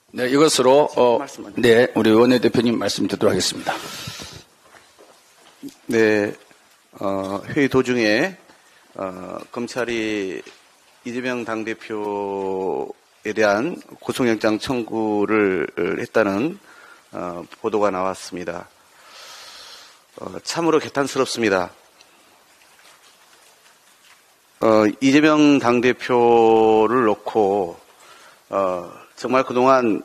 네, 이것으로 네, 우리 원내대표님 말씀 듣도록 하겠습니다. 네, 회의 도중에 검찰이 이재명 당대표에 대한 구속영장 청구를 했다는 보도가 나왔습니다. 참으로 개탄스럽습니다. 이재명 당대표를 놓고 정말 그동안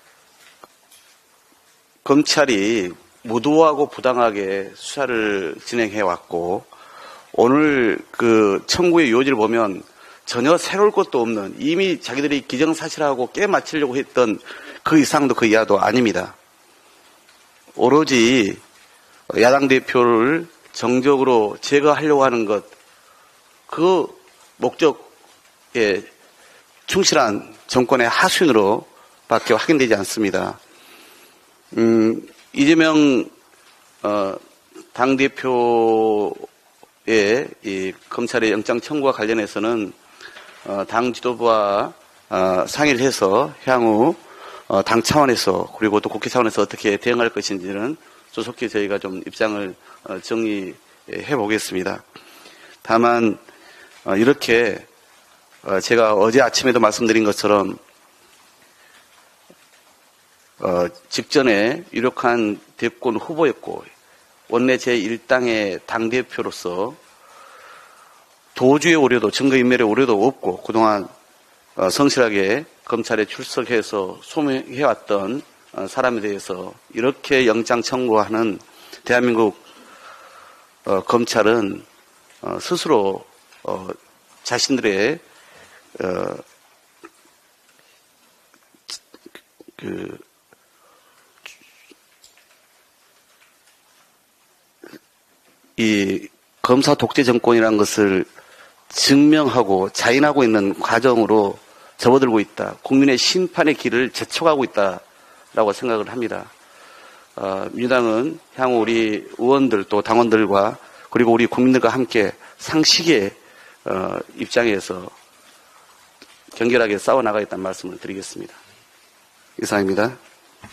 검찰이 무도하고 부당하게 수사를 진행해 왔고, 오늘 그 청구의 요지를 보면 전혀 새로울 것도 없는, 이미 자기들이 기정사실하고 깨맞추려고 했던 그 이상도 그 이하도 아닙니다. 오로지 야당 대표를 정적으로 제거하려고 하는 것, 그 목적에 충실한 정권의 하수인으로 밖에 확인되지 않습니다. 이재명 당대표의 이 검찰의 영장 청구와 관련해서는 당 지도부와 상의를 해서 향후 당 차원에서 그리고 또 국회 차원에서 어떻게 대응할 것인지는 조속히 저희가 좀 입장을 정리해 보겠습니다. 다만 이렇게 제가 어제 아침에도 말씀드린 것처럼 직전에 유력한 대권 후보였고 원내 제1당의 당대표로서 도주의 우려도 증거인멸의 우려도 없고 그동안 성실하게 검찰에 출석해서 소명해왔던 사람에 대해서 이렇게 영장 청구하는 대한민국 검찰은 스스로 자신들의 이 검사 독재 정권이라는 것을 증명하고 자인하고 있는 과정으로 접어들고 있다. 국민의 심판의 길을 재촉하고 있다라고 생각을 합니다. 민주당은 향후 우리 의원들 또 당원들과 그리고 우리 국민들과 함께 상식의 입장에서 경결하게 싸워나가겠다는 말씀을 드리겠습니다. 이상입니다.